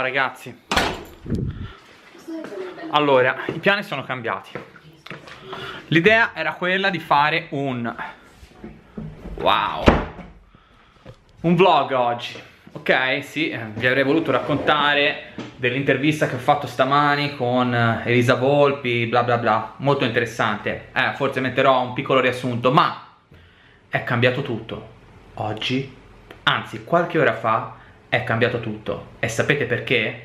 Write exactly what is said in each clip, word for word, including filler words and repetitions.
Ciao ragazzi. Allora, i piani sono cambiati. L'idea era quella di fare un wow un vlog oggi. Ok, sì, vi avrei voluto raccontare dell'intervista che ho fatto stamani con Elisa Volpi, bla bla bla, molto interessante. Eh, forse metterò un piccolo riassunto, ma è cambiato tutto. Oggi, anzi qualche ora fa, è cambiato tutto. E sapete perché?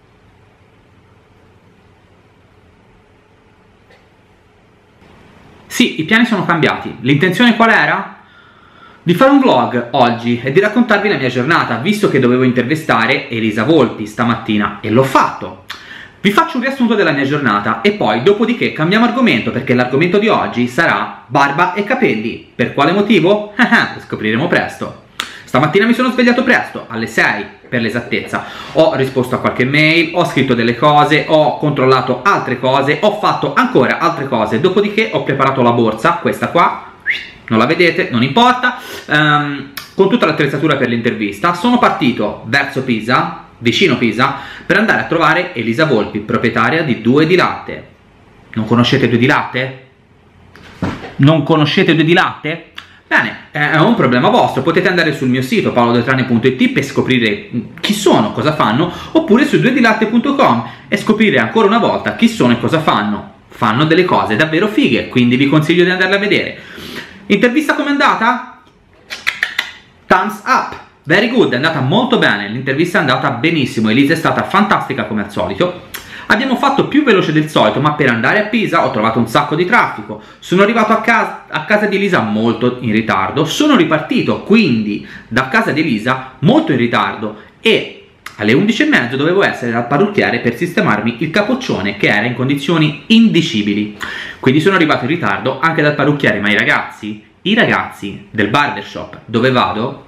Sì, i piani sono cambiati. L'intenzione qual era? Di fare un vlog oggi e di raccontarvi la mia giornata, visto che dovevo intervistare Elisa Volpi stamattina, e l'ho fatto. Vi faccio un riassunto della mia giornata e poi dopodiché cambiamo argomento, perché l'argomento di oggi sarà barba e capelli. Per quale motivo? Lo scopriremo presto. Stamattina mi sono svegliato presto, alle sei per l'esattezza. Ho risposto a qualche mail, ho scritto delle cose, ho controllato altre cose, ho fatto ancora altre cose. Dopodiché ho preparato la borsa, questa qua, non la vedete, non importa, um, con tutta l'attrezzatura per l'intervista. Sono partito verso Pisa, vicino Pisa, per andare a trovare Elisa Volpi, proprietaria di Due di Latte. Non conoscete Due di Latte? Non conoscete Due di Latte? Bene, è un problema vostro. Potete andare sul mio sito paolo detrani punto it per scoprire chi sono, cosa fanno, oppure su due di latte punto com e scoprire ancora una volta chi sono e cosa fanno. Fanno delle cose davvero fighe, quindi vi consiglio di andarle a vedere. Intervista com'è andata? Thumbs up! Very good, è andata molto bene, l'intervista è andata benissimo, Elisa è stata fantastica come al solito. Abbiamo fatto più veloce del solito, ma per andare a Pisa ho trovato un sacco di traffico. Sono arrivato a casa, a casa di Elisa molto in ritardo, sono ripartito quindi da casa di Elisa molto in ritardo e alle undici e mezza dovevo essere dal parrucchiere per sistemarmi il capoccione che era in condizioni indicibili. Quindi sono arrivato in ritardo anche dal parrucchiere, ma i ragazzi, i ragazzi del barbershop dove vado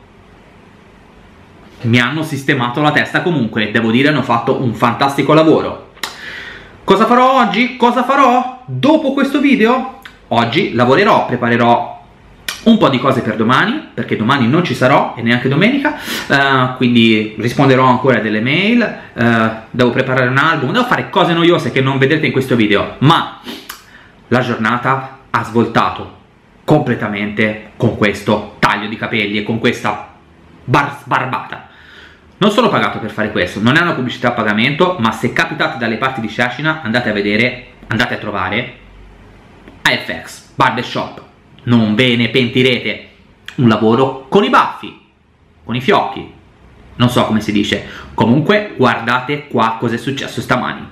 mi hanno sistemato la testa comunque, devo dire hanno fatto un fantastico lavoro. Cosa farò oggi? Cosa farò dopo questo video? Oggi lavorerò, preparerò un po' di cose per domani, perché domani non ci sarò e neanche domenica, uh, quindi risponderò ancora a delle mail, uh, devo preparare un album, devo fare cose noiose che non vedrete in questo video, ma la giornata ha svoltato completamente con questo taglio di capelli e con questa bar barbata. Non sono pagato per fare questo, non è una pubblicità a pagamento, ma se capitate dalle parti di Cecina andate a vedere, andate a trovare A F X Barbershop. Non ve ne pentirete. Un lavoro con i baffi, con i fiocchi, non so come si dice. Comunque guardate qua cosa è successo stamani.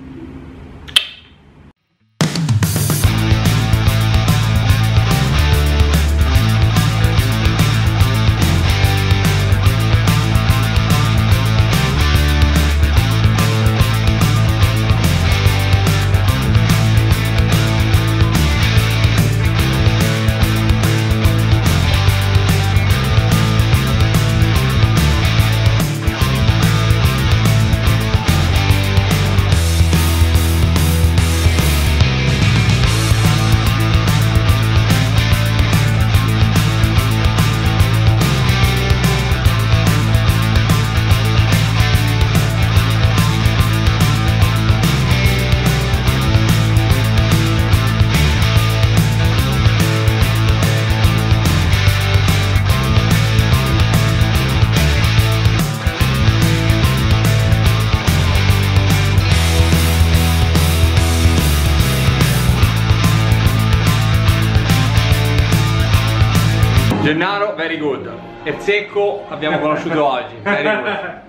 Gennaro, very good. Erzecco abbiamo conosciuto oggi, very good.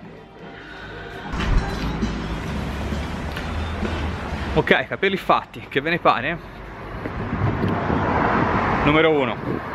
Ok, capelli fatti, che ve ne pare? Numero uno,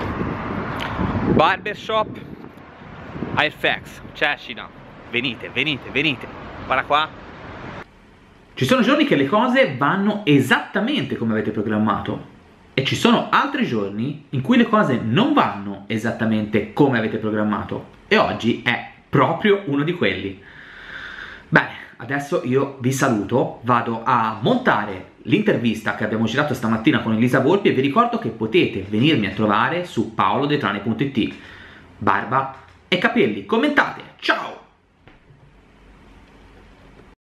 Barbershop A F X, Cecina. Venite, venite, venite. Guarda qua. Ci sono giorni che le cose vanno esattamente come avete programmato. E ci sono altri giorni in cui le cose non vanno esattamente come avete programmato. E oggi è proprio uno di quelli. Bene, adesso io vi saluto, vado a montare l'intervista che abbiamo girato stamattina con Elisa Volpi e vi ricordo che potete venirmi a trovare su paolo detrani punto it. Barba e capelli, commentate, ciao!